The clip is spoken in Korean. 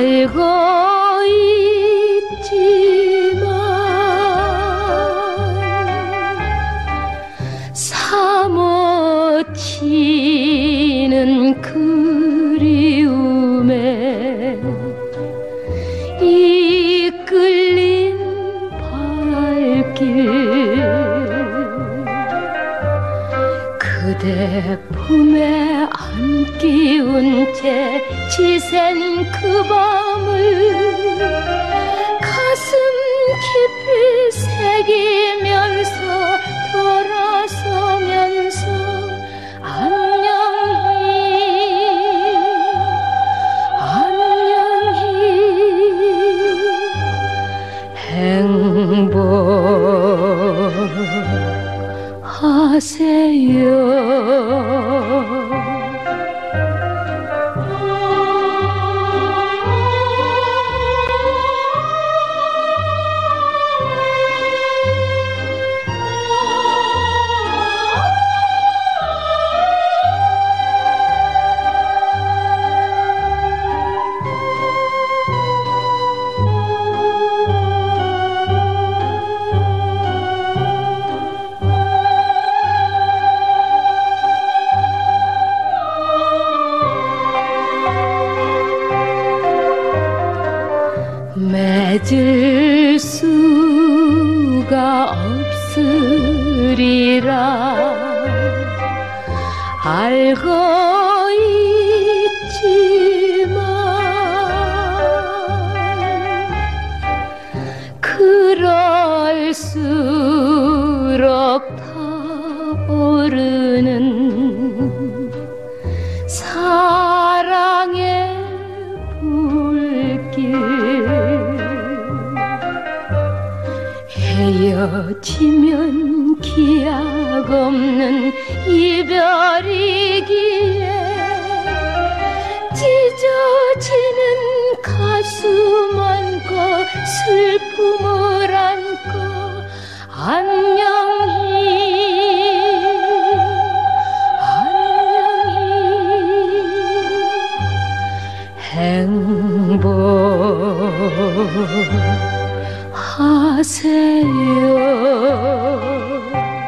알고 있지만 사무치는 그리움에 이끌린 발길 그대 품에 안 끼운 채 지샌 그 밤을 가슴 깊이 새기면서 돌아서면서 안녕히 행복하세요. 맺을 수가 없으리라 알고 있지만 그럴수록 타오르는 사랑의 불길 헤어지면 기약 없는 이별이기에 찢어지는 가슴 안고 슬픔을 안고 행복하세요.